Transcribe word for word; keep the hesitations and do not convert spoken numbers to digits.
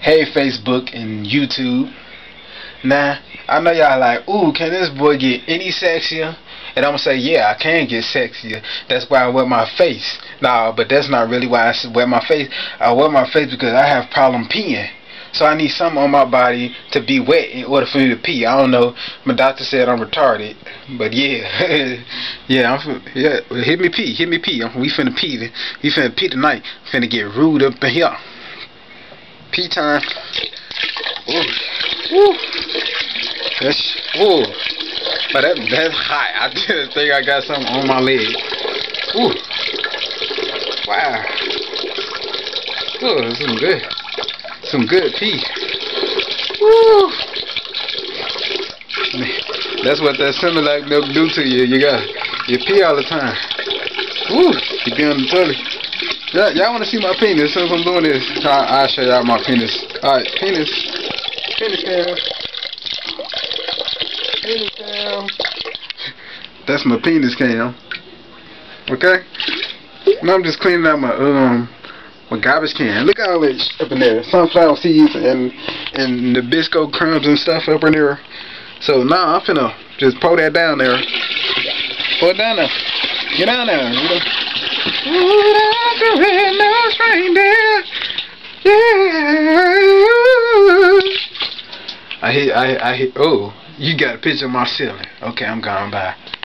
Hey Facebook and YouTube. Now, I know y'all like, ooh, can this boy get any sexier? And I'm gonna say, yeah, I can get sexier. That's why I wear my face. Nah, but that's not really why I wear my face. I wear my face because I have problem peeing. So I need something on my body to be wet in order for me to pee. I don't know. My doctor said I'm retarded, but yeah, yeah, I'm yeah. Hit me pee, hit me pee. We finna pee. We finna pee tonight. Finna get rude up in here. Pee time. Ooh, ooh. That's ooh. But that that's hot. I just think I got something on my leg. Ooh. Wow. Ooh, some good. Some good pee. Woo! That's what that Similac milk do to you. You got you pee all the time. Woo! You be on the toilet. Y'all want to see my penis? Since I'm doing this, I I'll show y'all my penis. All right, penis, penis cam, penis cam. That's my penis cam. Okay. Now I'm just cleaning out my um. my garbage can. Look at all that up in there. Sunflower seeds and and Nabisco crumbs and stuff up in there. So now I'm finna just pour that down there. Pour it down there. Get down there. You know? Ooh, that's a red-nosed reindeer. Yeah. I hit. I I hit. Oh, you got a picture of my ceiling. Okay, I'm gone. Bye.